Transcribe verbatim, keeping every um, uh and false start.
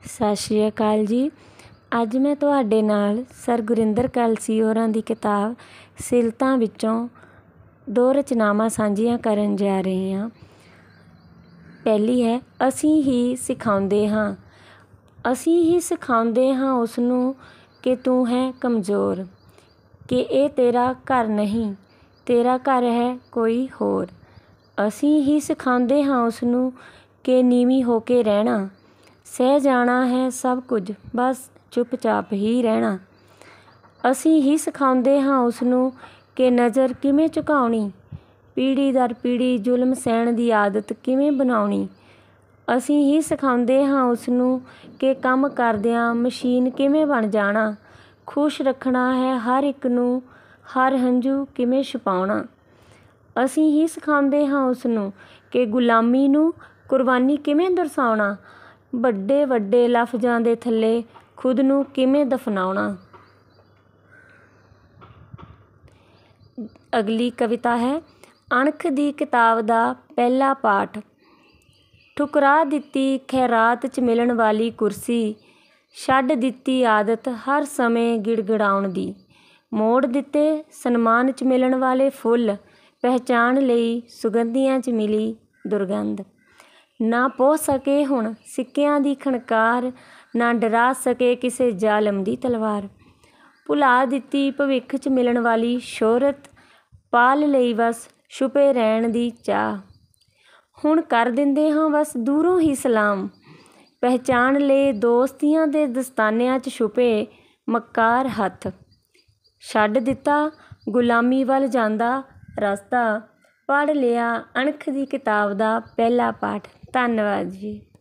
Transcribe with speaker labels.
Speaker 1: ਸਤਿ ਸ਼੍ਰੀ ਅਕਾਲ ਜੀ। ਅੱਜ ਮੈਂ ਤੁਹਾਡੇ ਨਾਲ ਸਰ ਗੁਰਿੰਦਰ ਕਲਸੀ ਹੋਰਾਂ ਦੀ ਕਿਤਾਬ ਸਿਲਤਾਂ ਵਿੱਚੋਂ ਦੋ ਰਚਨਾਵਾਂ ਸਾਂਝੀਆਂ ਕਰਨ ਜਾ ਰਹੀ ਹਾਂ। ਪਹਿਲੀ ਹੈ, ਅਸੀਂ ਹੀ ਸਿਖਾਉਂਦੇ ਹਾਂ। ਅਸੀਂ ਹੀ ਸਿਖਾਉਂਦੇ ਹਾਂ ਉਸ ਨੂੰ ਕਿ ਤੂੰ ਹੈ ਕਮਜ਼ੋਰ, ਕਿ ਇਹ ਤੇਰਾ ਘਰ ਨਹੀਂ, ਤੇਰਾ ਘਰ ਹੈ ਕੋਈ ਹੋਰ। ਅਸੀਂ ਹੀ ਸਿਖਾਉਂਦੇ ਹਾਂ ਉਸ ਨੂੰ ਕਿ ਨੀਵੀਂ ਹੋ ਕੇ ਰਹਿਣਾ, ਸਹਿ ਜਾਣਾ ਹੈ ਸਭ ਕੁਝ, ਬਸ ਚੁੱਪਚਾਪ ਹੀ ਰਹਿਣਾ। ਅਸੀਂ ਹੀ ਸਿਖਾਉਂਦੇ ਹਾਂ ਉਸ ਨੂੰ ਕਿ ਨਜ਼ਰ ਕਿਵੇਂ ਝੁਕਾਉਣੀ, ਪੀੜ੍ਹੀ ਦਰ ਪੀੜ੍ਹੀ ਜ਼ੁਲਮ ਸਹਿਣ ਦੀ ਆਦਤ ਕਿਵੇਂ ਬਣਾਉਣੀ। ਅਸੀਂ ਹੀ ਸਿਖਾਉਂਦੇ ਹਾਂ ਉਸ ਨੂੰ ਕਿ ਕੰਮ ਕਰਦਿਆਂ ਮਸ਼ੀਨ ਕਿਵੇਂ ਬਣ ਜਾਣਾ, ਖੁਸ਼ ਰੱਖਣਾ ਹੈ ਹਰ ਇੱਕ ਨੂੰ, ਹਰ ਹੰਝੂ ਕਿਵੇਂ ਛੁਪਾਉਣਾ। ਅਸੀਂ ਹੀ ਸਿਖਾਉਂਦੇ ਹਾਂ ਉਸ ਨੂੰ ਕਿ ਗੁਲਾਮੀ ਨੂੰ ਕੁਰਬਾਨੀ ਕਿਵੇਂ ਦਰਸਾਉਣਾ, ਵੱਡੇ ਵੱਡੇ ਲਫ਼ਜ਼ਾਂ ਦੇ ਥੱਲੇ ਖੁਦ ਨੂੰ ਕਿਵੇਂ ਦਫ਼ਨਾਉਣਾ। ਅਗਲੀ ਕਵਿਤਾ ਹੈ, ਅਣਖ ਦੀ ਕਿਤਾਬ ਦਾ ਪਹਿਲਾ ਪਾਠ। ਠੁਕਰਾ ਦਿੱਤੀ ਖੈਰਾਤ 'ਚ ਮਿਲਣ ਵਾਲੀ ਕੁਰਸੀ, ਛੱਡ ਦਿੱਤੀ ਆਦਤ ਹਰ ਸਮੇਂ ਗਿੜਗਿੜਾਉਣ ਦੀ। ਮੋੜ ਦਿੱਤੇ ਸਨਮਾਨ 'ਚ ਮਿਲਣ ਵਾਲੇ ਫੁੱਲ, ਪਹਿਚਾਣ ਲਈ ਸੁਗੰਧੀਆਂ 'ਚ ਮਿਲੀ ਦੁਰਗੰਧ। ਨਾ ਪੋਹ ਸਕੇ ਹੁਣ ਸਿੱਕਿਆਂ ਦੀ ਖਣਕਾਰ, ਨਾ ਡਰਾ ਸਕੇ ਕਿਸੇ ਜ਼ਾਲਮ ਦੀ ਤਲਵਾਰ। ਭੁਲਾ ਦਿੱਤੀ ਭਵਿੱਖ 'ਚ ਮਿਲਣ ਵਾਲੀ ਸ਼ੋਹਰਤ, ਪਾਲ ਲਈ ਬਸ ਛੁਪੇ ਰਹਿਣ ਦੀ ਚਾਹ। ਹੁਣ ਕਰ ਦਿੰਦੇ ਹਾਂ ਬਸ ਦੂਰੋਂ ਹੀ ਸਲਾਮ, ਪਹਿਚਾਣ ਲਏ ਦੋਸਤੀਆਂ ਦੇ ਦਸਤਾਨਿਆਂ 'ਚ ਛੁਪੇ ਮੱਕਾਰ ਹੱਥ। ਛੱਡ ਦਿੱਤਾ ਗੁਲਾਮੀ ਵੱਲ ਜਾਂਦਾ ਰਸਤਾ, ਪੜ੍ਹ ਲਿਆ ਅਣਖ ਦੀ ਕਿਤਾਬ ਦਾ ਪਹਿਲਾ ਪਾਠ। ਧੰਨਵਾਦ ਜੀ।